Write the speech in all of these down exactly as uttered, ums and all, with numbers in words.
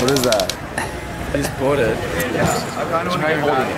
What is that? You just bought it. Yeah. I kind of want to go holding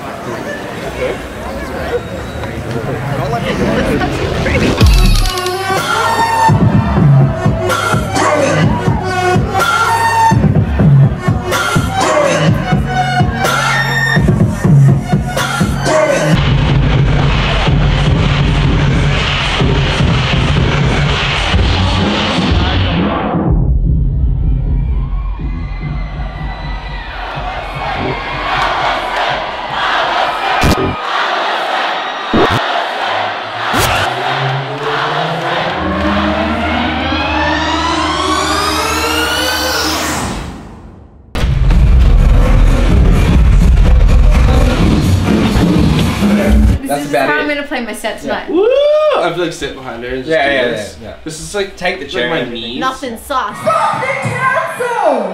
That's this is how it. I'm gonna play my set tonight. Yeah. Woo! I have to like sit behind her and just yeah, do yeah, this. Yeah, yeah. This is like take the chair. Like my knees. Nothing sauce. Fucking cancel!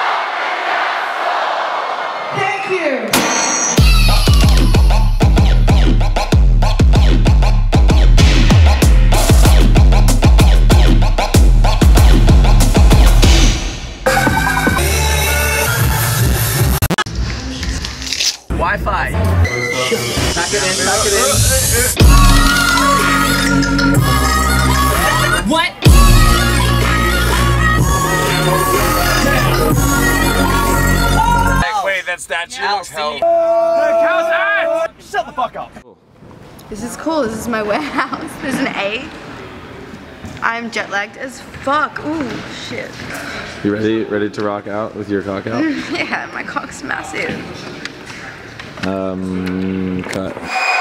Thank you. Wi-Fi. Pack it in, pack it in. What? Wait, that statue looks hell. Shut the fuck up. This is cool. This is my warehouse. There's an A. I'm jet lagged as fuck. Ooh, shit. You ready? Ready to rock out with your cock out? Yeah, my cock's massive. Um, cut.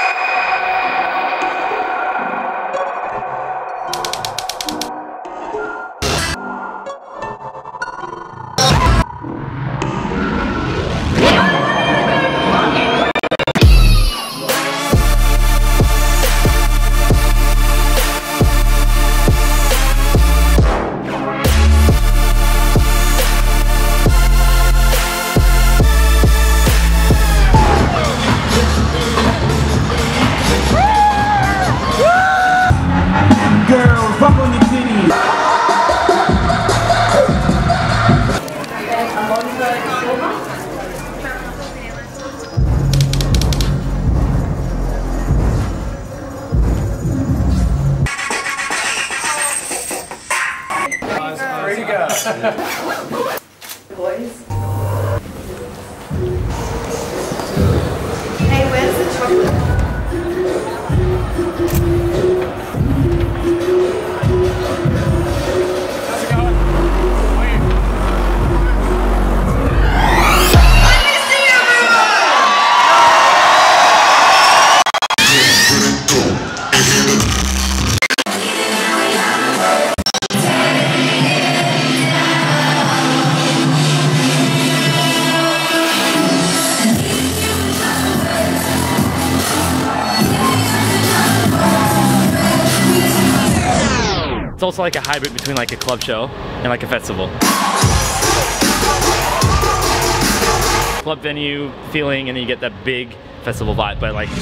Boys. Hey, where's the chocolate? It's also like a hybrid between like a club show and like a festival. Club venue feeling, and then you get that big festival vibe, but like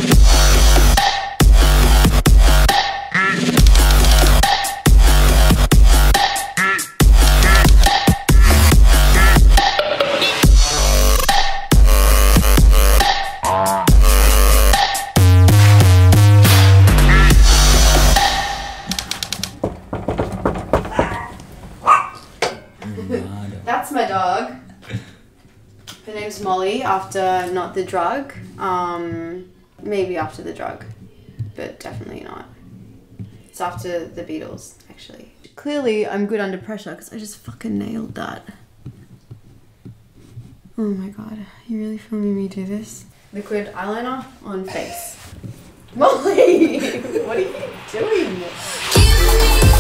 That's my dog. Her name's Molly, after not the drug. Um, maybe after the drug, but definitely not. It's after the Beatles, actually. Clearly, I'm good under pressure because I just fucking nailed that. Oh my god, you really filming me do this? Liquid eyeliner on face. Molly! What are you doing?